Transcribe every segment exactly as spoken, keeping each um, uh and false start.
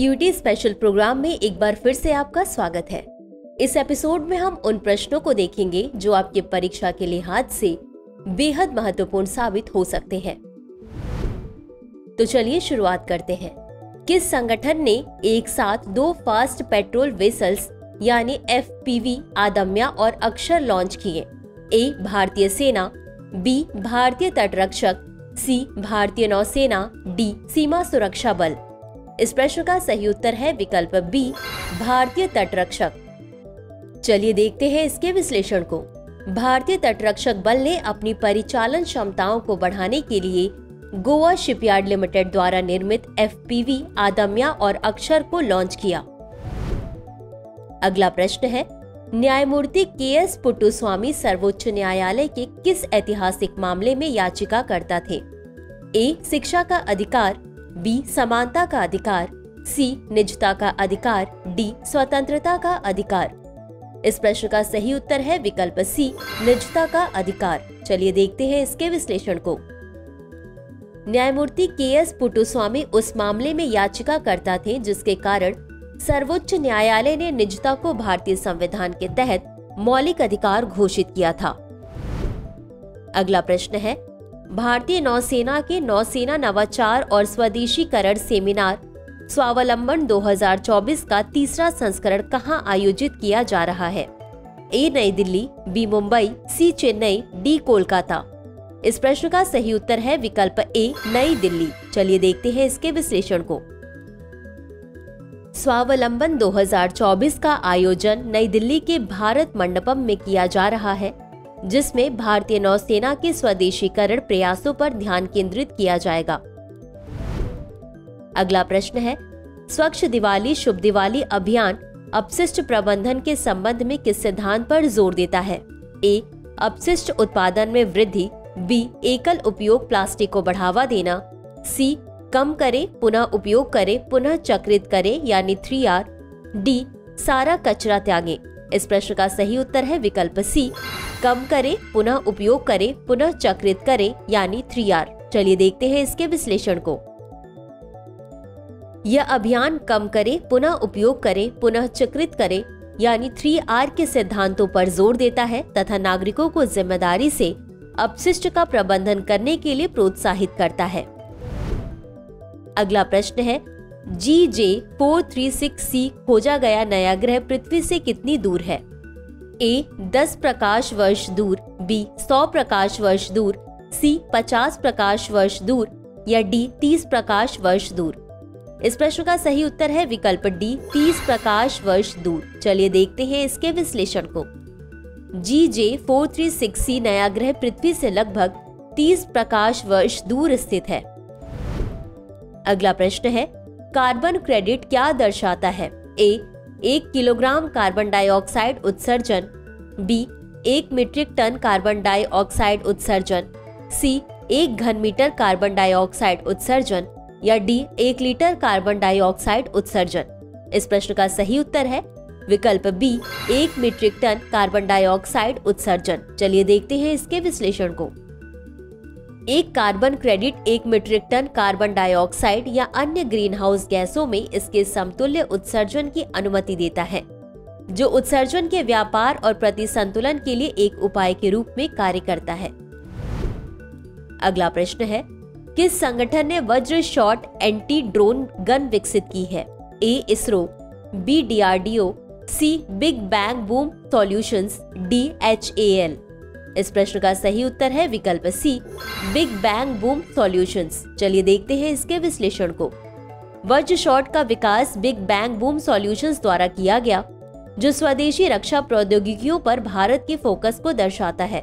Cutie special programme में एक बार फिर से आपका स्वागत है। इस एपिसोड में हम उन प्रश्नों को देखेंगे जो आपके परीक्षा के लिहाज से बेहद महत्वपूर्ण साबित हो सकते हैं। तो चलिए शुरुआत करते हैं। किस संगठन ने एक साथ दो फास्ट पेट्रोल वेसल्स यानी एफ पी वी आदम्या और अक्षर लॉन्च किए? ए भारतीय सेना, बी भारतीय तटरक्षक, सी भारतीय नौसेना, डी सीमा सुरक्षा बल। इस प्रश्न का सही उत्तर है विकल्प बी भारतीय तटरक्षक। चलिए देखते हैं इसके विश्लेषण को। भारतीय तटरक्षक बल ने अपनी परिचालन क्षमताओं को बढ़ाने के लिए गोवा शिपयार्ड लिमिटेड द्वारा निर्मित एफ पी वी आदम्या और अक्षर को लॉन्च किया। अगला प्रश्न है, न्यायमूर्ति के एस पुट्टुस्वामी सर्वोच्च न्यायालय के किस ऐतिहासिक मामले में याचिका करता थे? ए शिक्षा का अधिकार, बी समानता का अधिकार, सी निजता का अधिकार, डी स्वतंत्रता का अधिकार। इस प्रश्न का सही उत्तर है विकल्प सी निजता का अधिकार। चलिए देखते हैं इसके विश्लेषण को। न्यायमूर्ति के एस पुट्टुस्वामी उस मामले में याचिका करता थे जिसके कारण सर्वोच्च न्यायालय ने निजता को भारतीय संविधान के तहत मौलिक अधिकार घोषित किया था। अगला प्रश्न है, भारतीय नौसेना के नौसेना नवाचार और स्वदेशीकरण सेमिनार स्वावलंबन दो हज़ार चौबीस का तीसरा संस्करण कहां आयोजित किया जा रहा है? A New Delhi, B Mumbai, C Chennai, D Kolkata. इस प्रश्न का सही उत्तर है विकल्प ए नई दिल्ली। चलिए देखते हैं इसके विश्लेषण को। स्वावलंबन दो हज़ार चौबीस का आयोजन नई दिल्ली के भारत मंडपम में किया जा रहा है, जिसमें भारतीय नौसेना के स्वदेशीकरण प्रयासों पर ध्यान केंद्रित किया जाएगा। अगला प्रश्न है, स्वच्छ दिवाली शुभ दिवाली अभियान अपशिष्ट प्रबंधन के संबंध में किस सिद्धांत पर जोर देता है? ए अपशिष्ट उत्पादन में वृद्धि, बी एकल उपयोग प्लास्टिक को बढ़ावा देना, सी कम करे पुनः उपयोग करे पुनः चक्रित करे यानी थ्री आर, डी सारा कचरा त्यागे। इस प्रश्न का सही उत्तर है विकल्प सी कम करे पुनः उपयोग करे पुनः चक्रित करे यानी थ्री आर। चलिए देखते हैं इसके विश्लेषण को। यह अभियान कम करे पुनः उपयोग करे पुनः चक्रित करे यानी थ्री आर के सिद्धांतों पर जोर देता है तथा नागरिकों को जिम्मेदारी से अपशिष्ट का प्रबंधन करने के लिए प्रोत्साहित करता है। अगला प्रश्न है, G J four three six C खोजा गया नया ग्रह पृथ्वी से कितनी दूर है? ए दस प्रकाश वर्ष दूर, बी सौ प्रकाश वर्ष दूर, सी पचास प्रकाश वर्ष दूर या डी तीस प्रकाश वर्ष दूर। इस प्रश्न का सही उत्तर है विकल्प डी तीस प्रकाश वर्ष दूर। चलिए देखते हैं इसके विश्लेषण को। G J four three six C नया ग्रह पृथ्वी से लगभग तीस प्रकाश वर्ष दूर स्थित है। अगला प्रश्न है, कार्बन क्रेडिट क्या दर्शाता है? ए एक किलोग्राम कार्बन डाइऑक्साइड उत्सर्जन, बी एक मीट्रिक टन कार्बन डाइऑक्साइड उत्सर्जन, सी एक घन मीटर कार्बन डाइऑक्साइड उत्सर्जन या डी एक लीटर कार्बन डाइऑक्साइड उत्सर्जन। इस प्रश्न का सही उत्तर है विकल्प बी एक मीट्रिक टन कार्बन डाइऑक्साइड उत्सर्जन। चलिए देखते हैं इसके विश्लेषण को। एक कार्बन क्रेडिट एक मीट्रिक टन कार्बन डाइऑक्साइड या अन्य ग्रीन हाउस गैसों में इसके समतुल्य उत्सर्जन की अनुमति देता है, जो उत्सर्जन के व्यापार और प्रतिसंतुलन के लिए एक उपाय के रूप में कार्य करता है। अगला प्रश्न है, किस संगठन ने वज्र शॉट एंटी ड्रोन गन विकसित की है? A ISRO, B D R D O, C big bang boom solutions, D H A L. इस प्रश्न का सही उत्तर है विकल्प C big bang boom solutions. चलिए देखते हैं इसके विश्लेषण को। वज्र शॉट का विकास बिग बैंग बूम सॉल्यूशंस द्वारा किया गया, जो स्वदेशी रक्षा प्रौद्योगिकियों पर भारत के फोकस को दर्शाता है।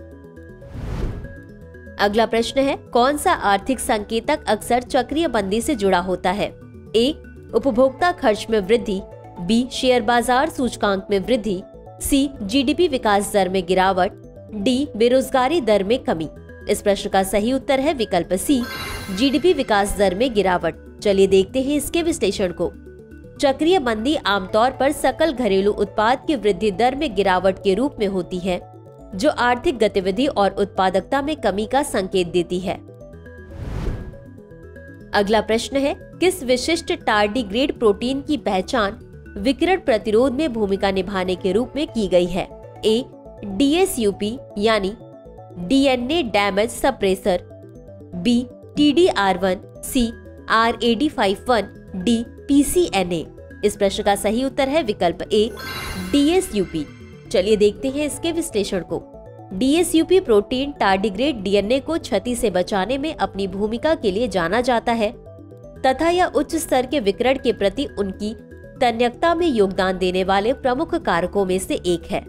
अगला प्रश्न है, कौन सा आर्थिक संकेतक अक्सर चक्रीय मंदी से जुड़ा होता है? ए उपभोक्ता खर्च में वृद्धि, बी शेयर बाजार सूचकांक में वृद्धि, सी जी डी पी विकास दर में गिरावट, डी बेरोजगारी दर में कमी। इस प्रश्न का सही उत्तर है विकल्प सी जी डी पी विकास दर में गिरावट। चलिए देखते हैं इसके विश्लेषण को। चक्रीय मंदी आमतौर पर सकल घरेलू उत्पाद की वृद्धि दर में गिरावट के रूप में होती है, जो आर्थिक गतिविधि और उत्पादकता में कमी का संकेत देती है। अगला प्रश्न है, किस विशिष्ट टार्डीग्रेड प्रोटीन की पहचान विकिरण प्रतिरोध में भूमिका निभाने के रूप में की गई है? A D S U P यानी DNA damage suppressor, B T D R one, C R A D five one, D P C N A. इस प्रश्न का सही उत्तर है विकल्प A D S U P. चलिए देखते हैं इसके विश्लेषण को। D S U P protein tardigrade DNA को क्षति से बचाने में अपनी भूमिका के लिए जाना जाता है तथा यह उच्च स्तर के विकिरण के प्रति उनकी तन्यकता में योगदान देने वाले प्रमुख कारकों में से एक है।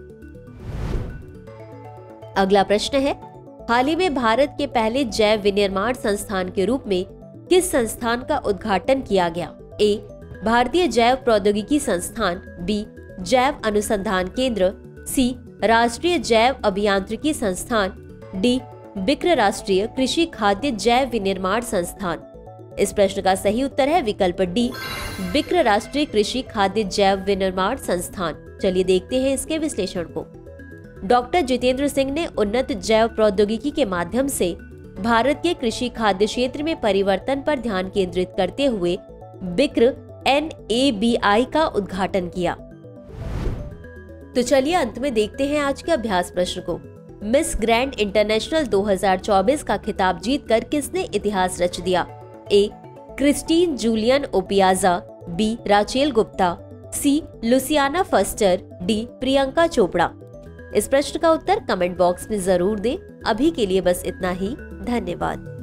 अगला प्रश्न है, हाल ही में भारत के पहले जैव विनिर्माण संस्थान के रूप में किस संस्थान का उद्घाटन किया गया? ए भारतीय जैव प्रौद्योगिकी संस्थान, बी जैव अनुसंधान केंद्र, सी राष्ट्रीय जैव अभियांत्रिकी संस्थान, डी बिक्र राष्ट्रीय कृषि खाद्य जैव विनिर्माण संस्थान। इस प्रश्न का सही उत्तर है विकल्प डी बिक्र राष्ट्रीय कृषि खाद्य जैव विनिर्माण संस्थान। चलिए देखते हैं इसके विश्लेषण को। डॉक्टर जितेंद्र सिंह ने उन्नत जैव प्रौद्योगिकी के माध्यम से भारत के कृषि खाद्य क्षेत्र में परिवर्तन पर ध्यान केंद्रित करते हुए बिक्र एन ए बी आई का उद्घाटन किया। तो चलिए अंत में देखते हैं आज के अभ्यास प्रश्न को। मिस ग्रैंड इंटरनेशनल दो हज़ार चौबीस का खिताब जीतकर किसने इतिहास रच दिया? A Christine Julien Opiaza, B Rachel Gupta, C Luciana Fuster, D Priyanka Chopra. इस प्रश्न का उत्तर कमेंट बॉक्स में जरूर दें। अभी के लिए बस इतना ही। धन्यवाद।